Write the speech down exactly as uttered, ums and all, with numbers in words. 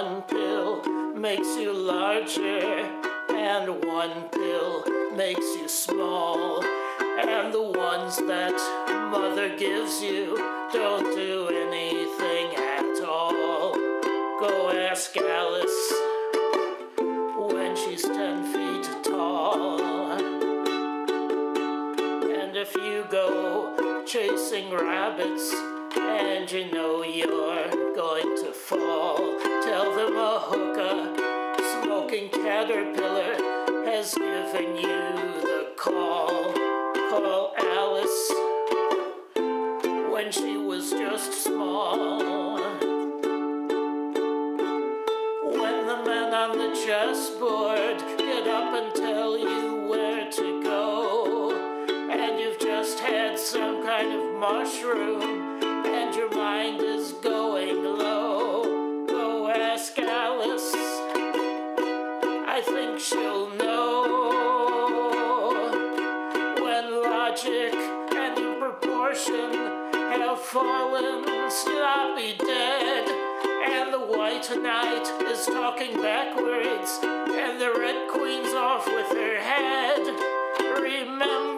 one pill makes you larger, and one pill makes you small, and the ones that mother gives you don't do anything at all. Go ask Alice when she's ten feet tall. And if you go chasing rabbits and you know you're going to fall, tell them a hookah smoking caterpillar has given you the call. Call Alice when she was just small. When the men on the chessboard get up and tell you where to go, and you've just had some kind of mushroom and your mind is going low, go ask Alice, I think she'll know. When logic and proportion have fallen sloppy dead, and the white knight is talking backwards, and the red queen's off with her head, remember